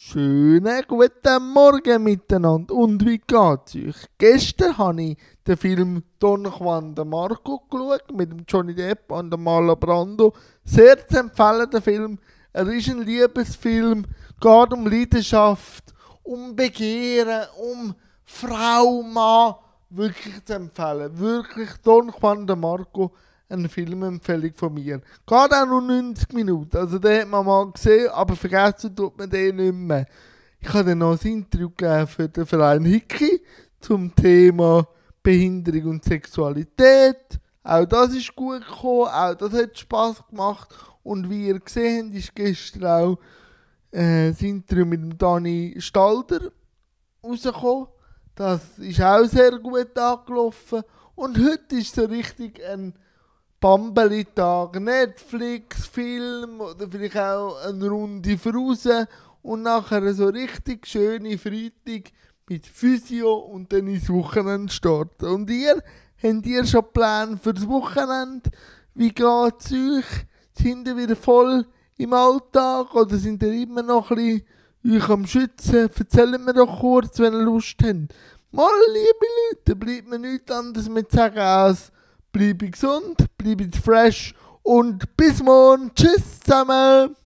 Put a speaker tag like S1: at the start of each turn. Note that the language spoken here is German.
S1: Schönen guten Morgen miteinander. Und wie geht's euch? Gestern habe ich den Film Don Juan de Marco geschaut mit dem Johnny Depp und dem Marlon Brando. Sehr zu empfehlen, der Film. Er ist ein Liebesfilm, geht um Leidenschaft, um Begehren, um Frau, Mann. Wirklich zu empfehlen. Wirklich Don Juan de Marco. Eine Filmempfehlung von mir. Geht auch nur 90 Minuten. Also den hat man mal gesehen, aber vergessen tut man den nicht mehr. Ich habe dann noch ein Interview gegeben für den Verein Hickey zum Thema Behinderung und Sexualität. Auch das ist gut gekommen, auch das hat Spass gemacht. Und wie ihr gesehen habt, ist gestern auch das Interview mit dem Dani Stalder rausgekommen. Das ist auch sehr gut angelaufen. Und heute ist so richtig ein Bambeli-Tag, Netflix, Film oder vielleicht auch eine Runde voraus und nachher so richtig schöne Freitag mit Physio und dann ins Wochenende starten. Und habt ihr schon Pläne für das Wochenende? Wie geht's euch? Sind ihr wieder voll im Alltag oder sind ihr immer noch ein bisschen euch am Schützen? Erzählt mir doch kurz, wenn ihr Lust habt. Mal, liebe Leute, bleibt mir nichts anderes mit sagen als bleibe gesund, bleibe fresh und bis morgen. Tschüss zusammen.